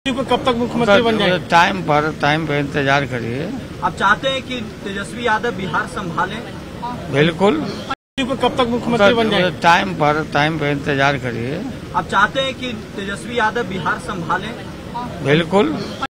कब तक मुख्यमंत्री बन जाएंगे? टाइम पर इंतजार करिए। आप चाहते हैं कि तेजस्वी यादव बिहार संभालें? बिल्कुल। कब तक मुख्यमंत्री बन जाएंगे? टाइम पर इंतजार करिए। आप चाहते हैं कि तेजस्वी यादव बिहार संभालें? बिल्कुल।